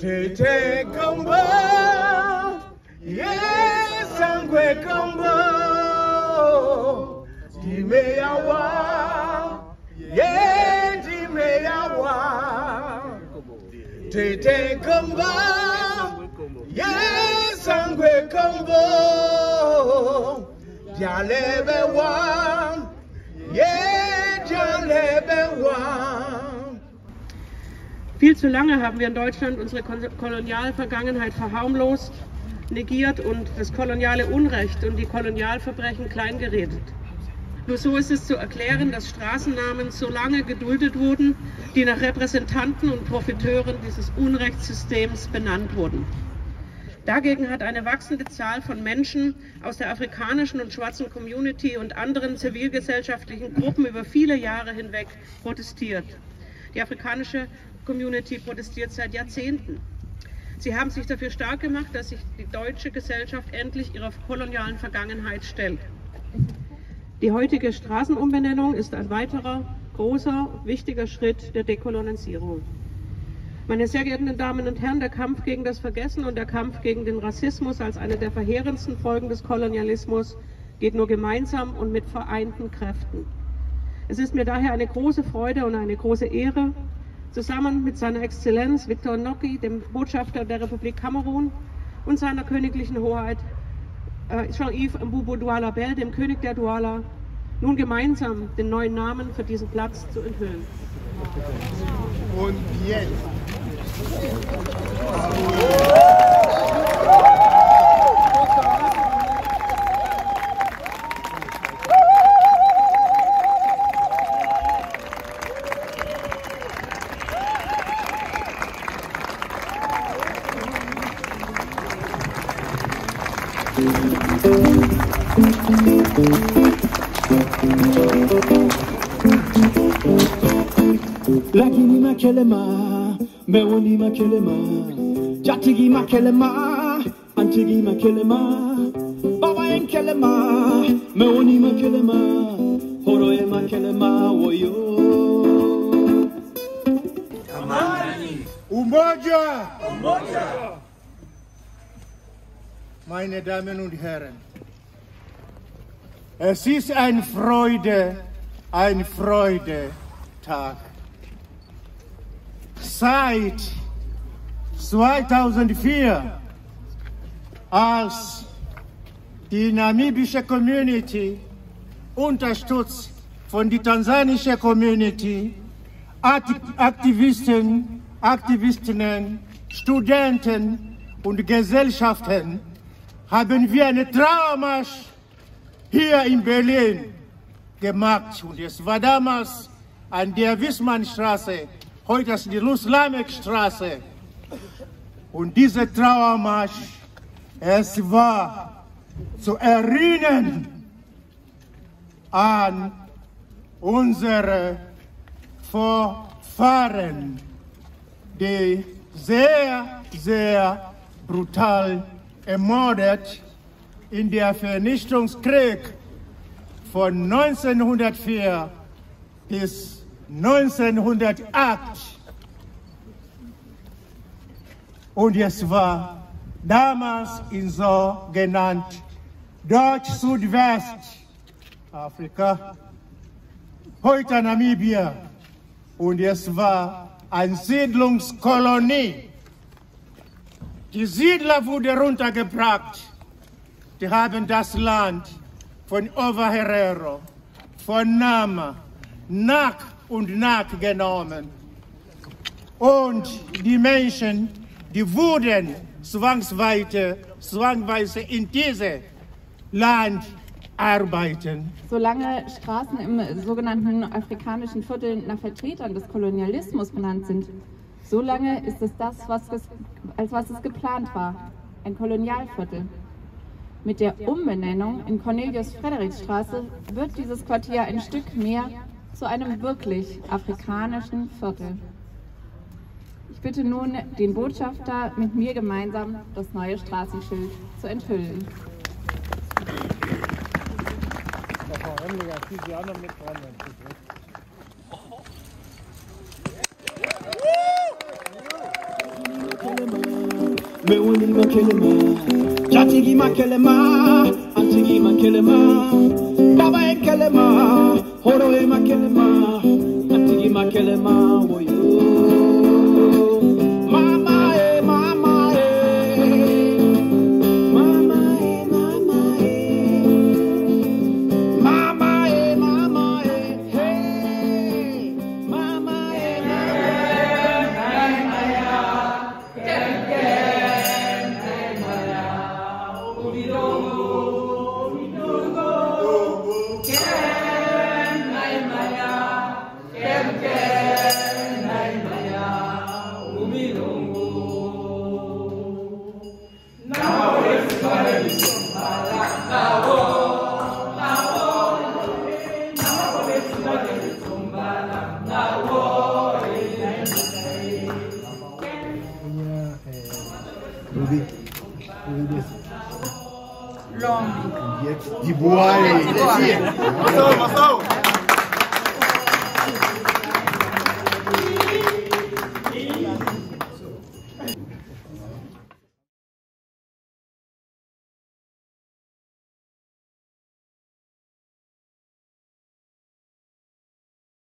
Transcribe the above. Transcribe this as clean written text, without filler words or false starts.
Tete Combo, yes, Sangwe Combo, Dimeyawa, yeah, Dimeyawa, Tete Combo, yes, Sangwe Combo, Jalebewa, yeah, Jalebewa. Viel zu lange haben wir in Deutschland unsere Kolonialvergangenheit verharmlost, negiert und das koloniale Unrecht und die Kolonialverbrechen kleingeredet. Nur so ist es zu erklären, dass Straßennamen so lange geduldet wurden, die nach Repräsentanten und Profiteuren dieses Unrechtssystems benannt wurden. Dagegen hat eine wachsende Zahl von Menschen aus der afrikanischen und schwarzen Community und anderen zivilgesellschaftlichen Gruppen über viele Jahre hinweg protestiert. Die afrikanische Community protestiert seit Jahrzehnten. Sie haben sich dafür stark gemacht, dass sich die deutsche Gesellschaft endlich ihrer kolonialen Vergangenheit stellt. Die heutige Straßenumbenennung ist ein weiterer, großer, wichtiger Schritt der Dekolonisierung. Meine sehr geehrten Damen und Herren, der Kampf gegen das Vergessen und der Kampf gegen den Rassismus als eine der verheerendsten Folgen des Kolonialismus geht nur gemeinsam und mit vereinten Kräften. Es ist mir daher eine große Freude und eine große Ehre, zusammen mit seiner Exzellenz Victor Nocky, dem Botschafter der Republik Kamerun, und seiner königlichen Hoheit Jean-Yves Mbubu Douala Bell, dem König der Douala, nun gemeinsam den neuen Namen für diesen Platz zu enthüllen. Und jetzt. Lakini makelema, mewoni makelema, jatigi makelema, antigi makelema, baba enkelema, mewoni makelema, horoe makelema, woyo. Amani, Umoja, Umoja. Meine Damen und Herren, es ist ein Freudetag. Seit 2004, als die namibische Community, unterstützt von der tansanischen Community, Aktivistinnen, Studenten und Gesellschaften, haben wir einen Trauermarsch hier in Berlin gemacht. Und es war damals an der Wissmannstraße, heute ist die Luz-Lamek-Straße. Und dieser Trauermarsch, es war zu erinnern an unsere Vorfahren, die sehr, sehr brutal ermordet in der Vernichtungskrieg von 1904 bis 1908. Und es war damals in so genannt Deutsch-Südwest-Afrika, heute Namibia. Und es war eine Siedlungskolonie. Die Siedler wurden runtergebracht. Die haben das Land von Ovaherero, von Nama, nach und nach genommen. Und die Menschen, die wurden zwangsweise in diesem Land arbeiten. Solange Straßen im sogenannten afrikanischen Viertel nach Vertretern des Kolonialismus benannt sind, solange ist es das, als was es geplant war, ein Kolonialviertel. Mit der Umbenennung in Cornelius-Fredericks-Straße wird dieses Quartier ein Stück mehr zu einem wirklich afrikanischen Viertel. Ich bitte nun den Botschafter, mit mir gemeinsam das neue Straßenschild zu enthüllen. Mewoni makelema, Jatigi makelema, Antigi makelema, Baba e kelema, Horo e makelema, Antigi makelema, woyo. Mama e, mama e, mama e, mama e, mama e, mama e, hey, mama e, mama Jetzt die Boy.